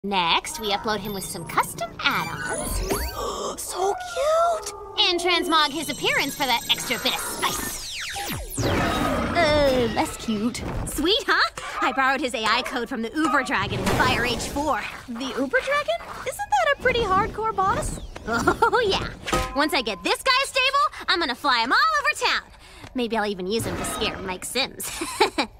Next, we upload him with some custom add-ons. So cute! And transmog his appearance for that extra bit of spice. Less cute. Sweet, huh? I borrowed his AI code from the Uber Dragon in Fire Age 4. The Uber Dragon? Isn't that a pretty hardcore boss? Oh, yeah. Once I get this guy stable, I'm gonna fly him all over town. Maybe I'll even use him to scare Mike Sims.